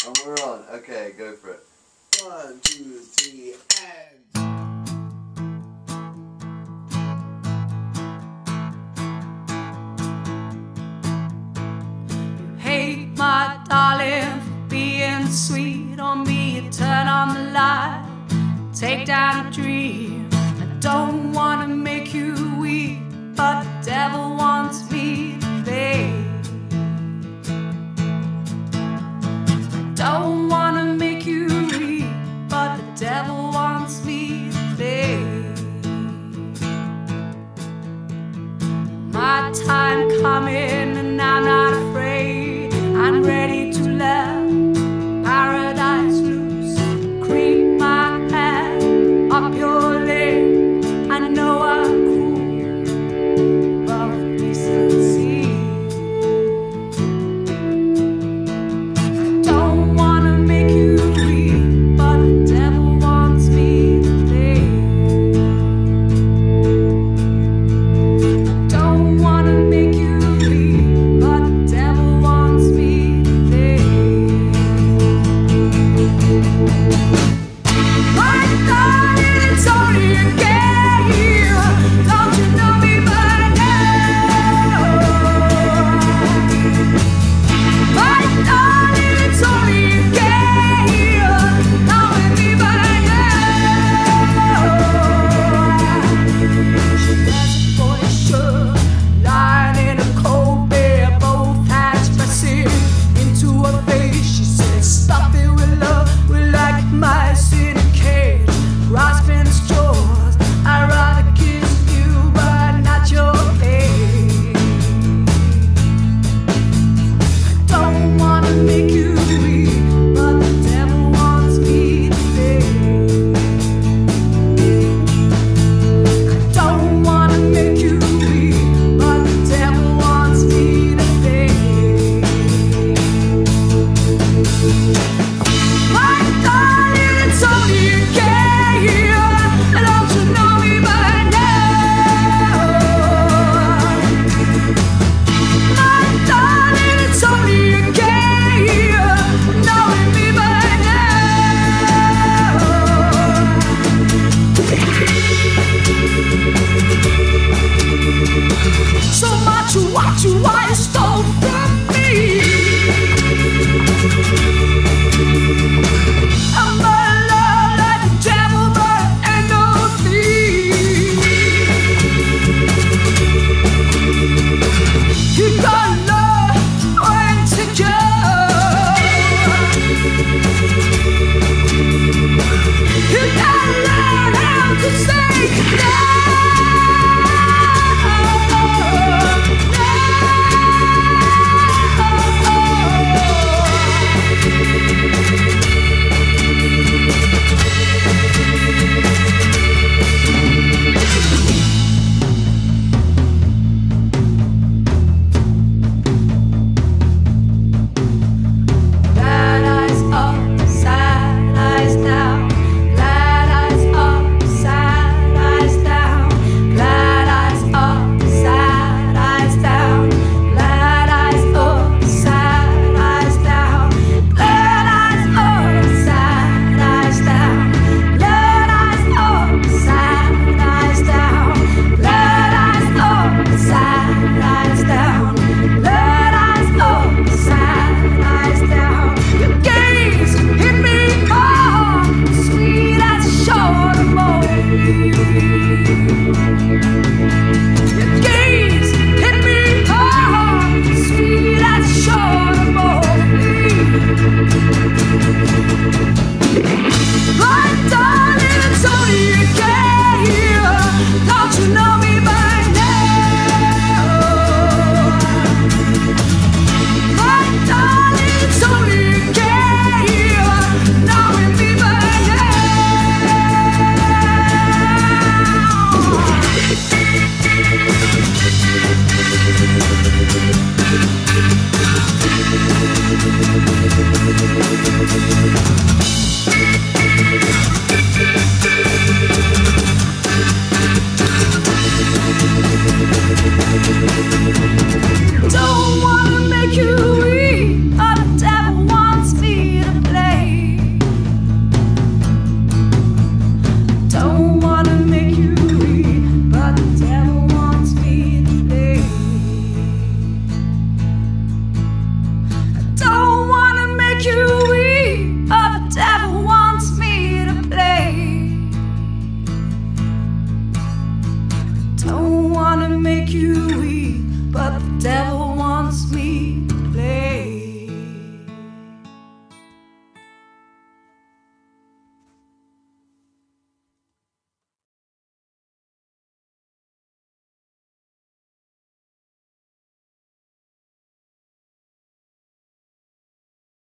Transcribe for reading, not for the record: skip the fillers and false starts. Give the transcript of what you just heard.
And we're on. Okay, go for it. 1, 2, 3, and... Hey, my darling, for being sweet on me. Turn on the light, take down a dream. I don't wanna make you weep, but the devil wants me to play. Don't wanna make you weep, but the devil wants me to play. My time coming and I'm not afraid. I'm ready to let paradise loose. Creep my hand up your leg. I know I'm cruel, but with decency. Don't wanna make you weep, but the devil wants me to play. Don't wanna make you weep, but the devil wants me to play. My darling, it's only a game. Don't you know me by now? My darling, it's only a game. Knowing me by now. She has a boy shirt, lying in a cold bed, both hands pressing into her face. She said, "Stuff it with love, we're like mice in a cage, grasping at straws. I'd rather kiss you, but not your face. I don't wanna make you weep, but the devil wants me to stay. I don't wanna make you weep, but the devil wants me to stay. My darling, it's only a game. Don't you know me by now? My darling, it's only a game. Knowing me by now. So much what you stole from me. I'm a love like the devil, but ain't no thief. You got love when to go. You gotta learn how to say no. Glad eyes up, sad eyes down. Glad eyes up, sad eyes down. Glad eyes up, sad eyes down. Glad eyes up, sad eyes down. Glad eyes up, sad eyes down. Glad eyes up, sad eyes down. Glad eyes up, sad eyes down. Glad eyes up, sad eyes down. Your gaze hit me hard, sweet as a short of morning. Your gaze hit me hard, sweet as a short of morning. My darling, it's only a game. Don't you know me by now? My darling, it's only a game. Knowing me by now.